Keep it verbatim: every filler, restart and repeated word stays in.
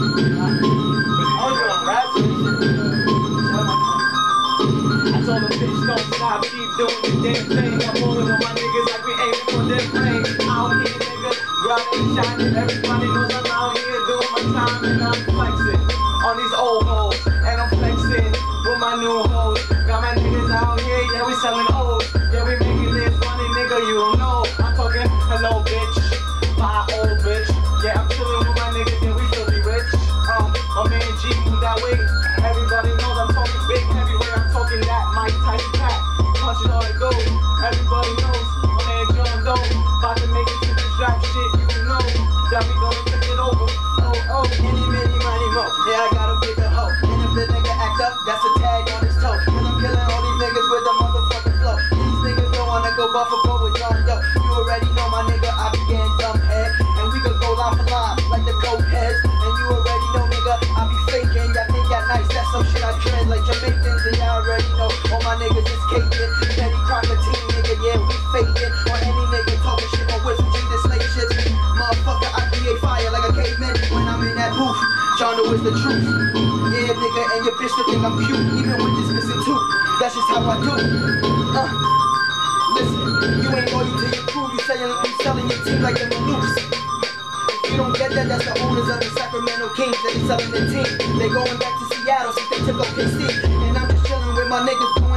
told them, bitch, don't stop, keep doing the damn thing. I'm rolling on my niggas like we aiming for their brain. Out here, nigga, grinding and shining. Everybody knows I'm out here doing my time, and I'm flexing on these old hoes, and I'm flexing with my new hoes. Got my niggas out here, yeah, we selling old. Yeah, we making this money, nigga, you don't know. I'm talking hello, bitch, my old bitch. Yeah, I'm chilling with my niggas, and we filthy rich. Um, my man G moved that way. Everybody knows I'm talking big, everywhere I'm talking that Mike Tyson cat. Punch it all it goes. Everybody knows my man John Doe about to make it to this rap shit. You know that we gonna take it over. Oh oh, any mini money mo. Yeah, I got a bigger hoe. And if the nigga act up, that's a tag on his toe. Cause I'm killing all these niggas with a motherfucking flow. These niggas don't wanna go Buffalo with John Doe. You already know my nigga, I be getting dumb head. And we could go line for line like the coke heads. And you already know, nigga, I be faking. Y'all think y'all nice, that's some shit I trend like Jamaicans. And y'all already know all my niggas is caking. Betty Crocker team, nigga, yeah, we faking. Or any nigga talking shit on Wisdom G, this late shit. Motherfucker, I create fire like a caveman when I'm in that booth. Y'all know it's the truth. Yeah, nigga, and your bitch to think I'm cute, even with this missing tooth. That's just how I do. Uh, listen, you ain't loyal to your crew. You selling, you selling your team like them loose. You don't get that, that's the owners of the Sacramento Kings that is selling their team. They going back to Seattle since they took O K C. And I'm just chilling with my niggas.